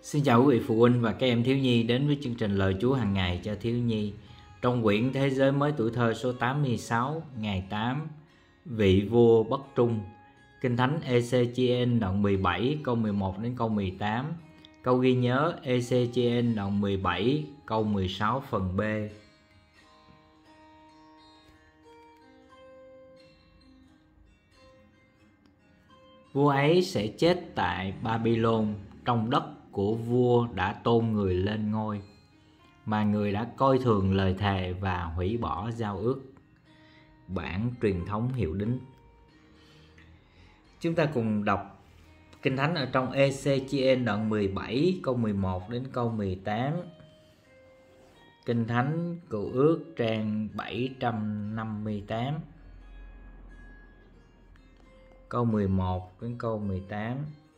Xin chào quý vị phụ huynh và các em thiếu nhi đến với chương trình Lời Chúa hàng ngày cho thiếu nhi. Trong quyển Thế giới mới tuổi thơ số 86, ngày 8, Vị vua bất trung, Kinh Thánh Ê-xê-chi-ên đoạn 17 câu 11 đến câu 18, câu ghi nhớ Ê-xê-chi-ên đoạn 17 câu 16 phần B. Vua ấy sẽ chết tại Babylon, trong đất của vua đã tôn người lên ngôi, mà người đã coi thường lời thề và hủy bỏ giao ước. Bản truyền thống hiệu đính. Chúng ta cùng đọc Kinh Thánh ở trong Ê-xê-chi-ên đoạn 17 câu 11 đến câu 18. Kinh Thánh Cựu Ước trang 758, câu 11 đến câu 18.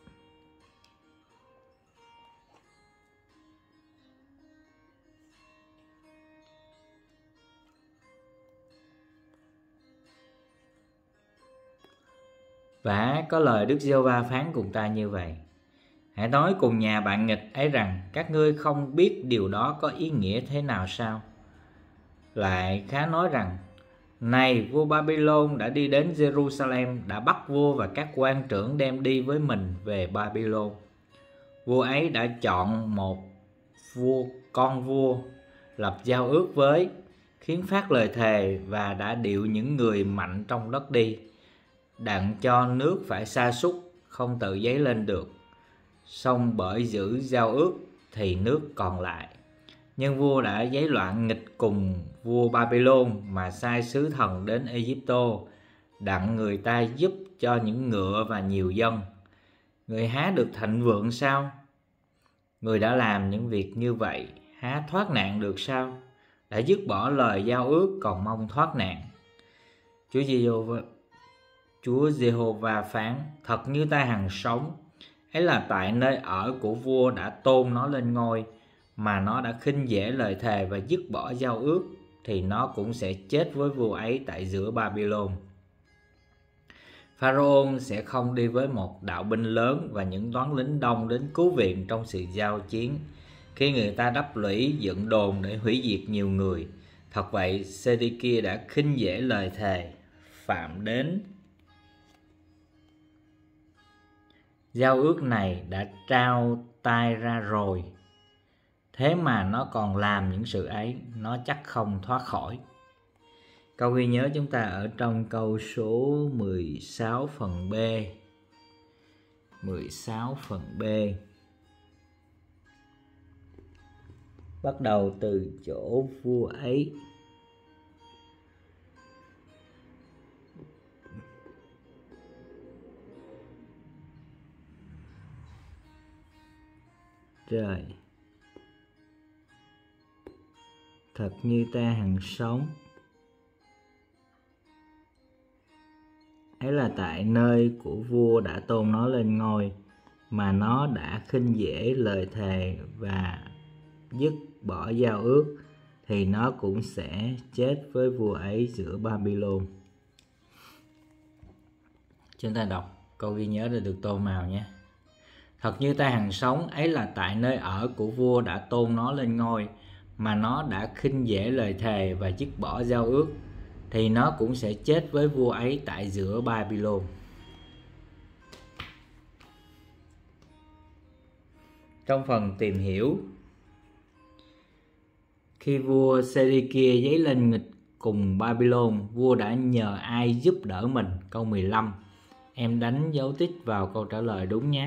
Và có lời Đức Giê-hô-va phán cùng ta như vậy: hãy nói cùng nhà bạn nghịch ấy rằng, các ngươi không biết điều đó có ý nghĩa thế nào sao? Lại khá nói rằng, này vua Babylon đã đi đến Jerusalem, đã bắt vua và các quan trưởng đem đi với mình về Babylon. Vua ấy đã chọn một con vua, lập giao ước với, khiến phát lời thề và đã điệu những người mạnh trong đất đi, đặng cho nước phải sa sút, không tự dấy lên được. Song bởi giữ giao ước thì nước còn lại. Nhưng vua đã giấy loạn nghịch cùng vua Babylon, mà sai sứ thần đến Ai-cập, đặng người ta giúp cho những ngựa và nhiều dân. Người há được thịnh vượng sao? Người đã làm những việc như vậy, há thoát nạn được sao? Đã dứt bỏ lời giao ước, còn mong thoát nạn. Chúa Giê-hô-va phán: thật như ta hằng sống, ấy là tại nơi ở của vua đã tôn nó lên ngôi, mà nó đã khinh dễ lời thề và dứt bỏ giao ước, thì nó cũng sẽ chết với vua ấy tại giữa Babylon. Pharaoh sẽ không đi với một đạo binh lớn và những toán lính đông đến cứu viện trong sự giao chiến, khi người ta đắp lũy dựng đồn để hủy diệt nhiều người. Thật vậy, Sê-đê-kia đã khinh dễ lời thề, phạm đến giao ước này đã trao tay ra rồi. Thế mà nó còn làm những sự ấy, nó chắc không thoát khỏi. Câu ghi nhớ chúng ta ở trong câu số 16 phần B. 16 phần B. Bắt đầu từ chỗ vua ấy. Trời, thật như ta hằng sống, ấy là tại nơi của vua đã tôn nó lên ngôi, mà nó đã khinh dễ lời thề và dứt bỏ giao ước, thì nó cũng sẽ chết với vua ấy giữa Babylon. Chúng ta đọc câu ghi nhớ để được tô màu nhé. Thật như ta hằng sống, ấy là tại nơi ở của vua đã tôn nó lên ngôi, mà nó đã khinh dễ lời thề và dứt bỏ giao ước, thì nó cũng sẽ chết với vua ấy tại giữa Babylon. Trong phần tìm hiểu, khi vua Sê-đê-kia giấy lên nghịch cùng Babylon, vua đã nhờ ai giúp đỡ mình? Câu 15. Em đánh dấu tích vào câu trả lời đúng nhé.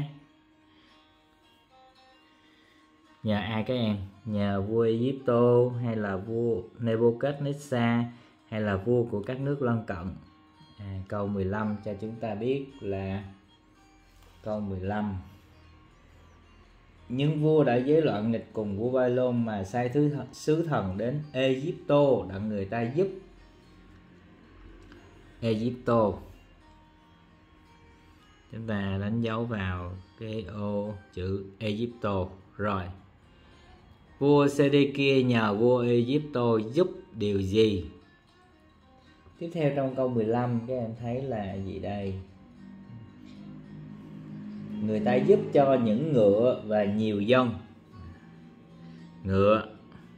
Nhờ ai các em? Nhờ vua Ai-cập, hay là vua Nebuchadnezzar, hay là vua của các nước lân cận? Câu 15 cho chúng ta biết là câu 15. Nhưng vua đã giấy loạn nghịch cùng vua Babylon, mà sai sứ thần đến Ai-cập, đặng người ta giúp. Ai-cập, chúng ta đánh dấu vào cái ô chữ Ai-cập. Rồi, vua Sê-đê-kia nhờ vua Ai-cập giúp điều gì? Tiếp theo trong câu 15 các em thấy là gì đây? người ta giúp cho những ngựa và nhiều dân. Ngựa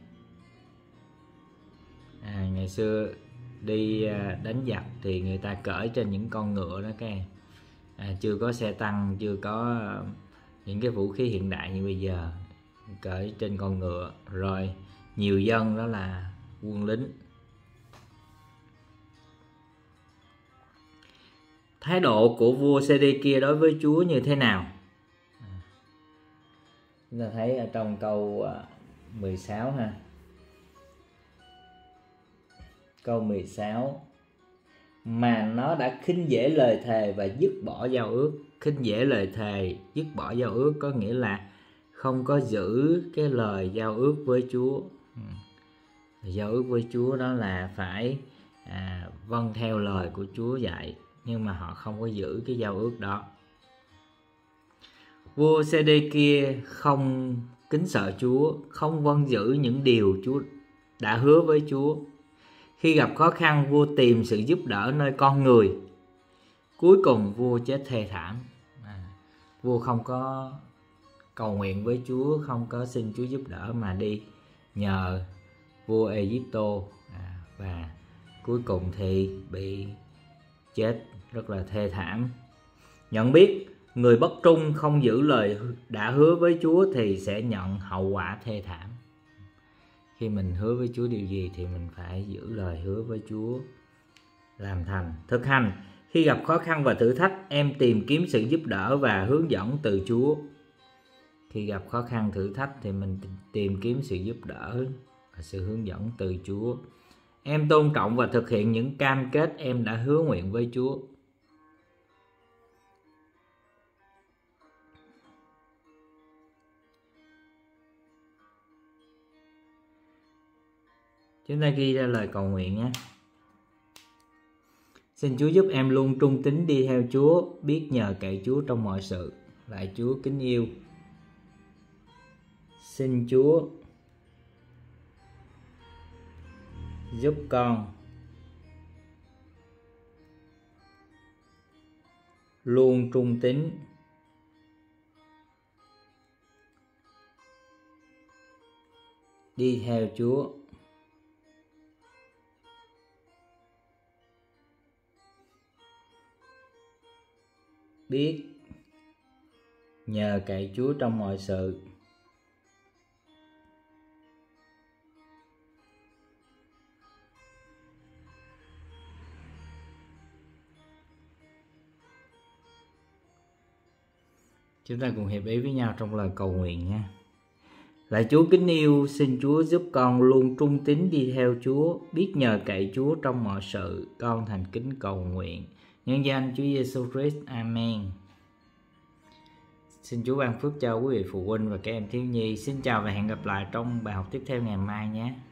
ngày xưa đi đánh giặc thì người ta cởi trên những con ngựa đó các em. Chưa có xe tăng, chưa có những cái vũ khí hiện đại như bây giờ, cởi trên con ngựa. Rồi nhiều dân đó là quân lính. Thái độ của vua Sê-đê-kia đối với Chúa như thế nào? Chúng ta thấy ở trong câu 16 ha. Câu 16: mà nó đã khinh dễ lời thề và dứt bỏ giao ước. Khinh dễ lời thề, dứt bỏ giao ước có nghĩa là không có giữ cái lời giao ước với Chúa. Giao ước với Chúa đó là phải vâng theo lời của Chúa dạy, nhưng mà họ không có giữ cái giao ước đó. Vua Sê-đê-kia không kính sợ Chúa, không vâng giữ những điều Chúa đã hứa với Chúa. Khi gặp khó khăn, vua tìm sự giúp đỡ nơi con người. Cuối cùng vua chết thê thảm. Vua không có cầu nguyện với Chúa, không có xin Chúa giúp đỡ mà đi nhờ vua Ê-díp-tô, và cuối cùng thì bị chết rất là thê thảm. Nhận biết người bất trung không giữ lời đã hứa với Chúa thì sẽ nhận hậu quả thê thảm. Khi mình hứa với Chúa điều gì thì mình phải giữ lời hứa với Chúa, làm thành. Thực hành: khi gặp khó khăn và thử thách, em tìm kiếm sự giúp đỡ và hướng dẫn từ Chúa. Khi gặp khó khăn thử thách thì mình tìm kiếm sự giúp đỡ và sự hướng dẫn từ Chúa. Em tôn trọng và thực hiện những cam kết em đã hứa nguyện với Chúa. Chúng ta ghi ra lời cầu nguyện nhé. Xin Chúa giúp em luôn trung tín đi theo Chúa, biết nhờ cậy Chúa trong mọi sự. Lạy Chúa kính yêu, xin Chúa giúp con luôn trung tín đi theo Chúa, biết nhờ cậy Chúa trong mọi sự. Chúng ta cùng hiệp ý với nhau trong lời cầu nguyện nha. Lạy Chúa kính yêu, xin Chúa giúp con luôn trung tín đi theo Chúa, biết nhờ cậy Chúa trong mọi sự. Con thành kính cầu nguyện nhân danh Chúa Giêsu Christ. Amen. Xin Chúa ban phước cho quý vị phụ huynh và các em thiếu nhi. Xin chào và hẹn gặp lại trong bài học tiếp theo ngày mai nhé.